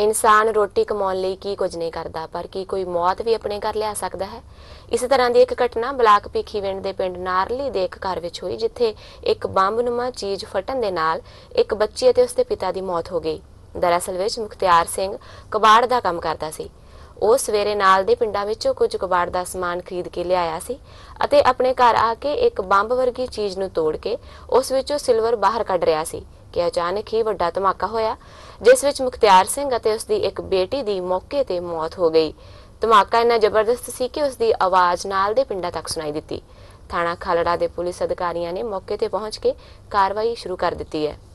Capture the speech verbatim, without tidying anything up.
इंसान रोटी कमाउण लई की कुछ नहीं करता, पर की कोई मौत भी अपने घर लिया सकता है। इस तरह की एक घटना ब्लाक भीखीविंड के पिंड नारली दे एक घर विच हुई, जिथे एक बंबनुमा चीज फटन दे नाल एक बच्ची अते उसके पिता की मौत हो गई। दरअसल विच मुख्तियार सिंह कबाड़ का काम करता सी। ਉਹ ਸਵੇਰੇ ਨਾਲ ਦੇ ਪਿੰਡਾਂ ਵਿੱਚੋਂ ਕੁਝ ਕਬਾੜ ਦਾ ਸਮਾਨ ਖਰੀਦ ਕੇ ਲਿਆਇਆ ਸੀ ਅਤੇ ਆਪਣੇ ਘਰ ਆ ਕੇ ਇੱਕ ਬੰਬ ਵਰਗੀ ਚੀਜ਼ ਨੂੰ ਤੋੜ ਕੇ ਉਸ ਵਿੱਚੋਂ ਸਿਲਵਰ ਬਾਹਰ ਕੱਢ ਰਿਹਾ ਸੀ ਕਿ ਅਚਾਨਕ ਹੀ ਵੱਡਾ ਧਮਾਕਾ ਹੋਇਆ, ਜਿਸ ਵਿੱਚ ਮੁਖਤਿਆਰ ਸਿੰਘ ਅਤੇ ਉਸ ਦੀ ਇੱਕ ਬੇਟੀ ਦੀ ਮੌਕੇ ਤੇ ਮੌਤ ਹੋ ਗਈ। ਧਮਾਕਾ ਇੰਨਾ ਜ਼ਬਰਦਸਤ ਸੀ ਕਿ ਉਸ ਦੀ ਆਵਾਜ਼ ਨਾਲ ਦੇ ਪਿੰਡਾਂ ਤੱਕ ਸੁਣਾਈ ਦਿੱਤੀ। ਥਾਣਾ ਖਾਲੜਾ ਦੇ ਪੁਲਿਸ ਅਧਿਕਾਰੀਆਂ ਨੇ ਮੌਕੇ ਤੇ ਪਹੁੰਚ ਕੇ ਕਾਰਵਾਈ ਸ਼ੁਰੂ ਕਰ ਦਿੱਤੀ ਹੈ।